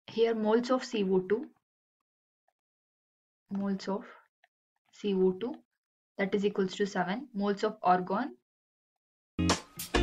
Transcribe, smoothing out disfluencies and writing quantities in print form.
Here moles of CO2, moles of CO2, that is equals to 7. Moles of argon,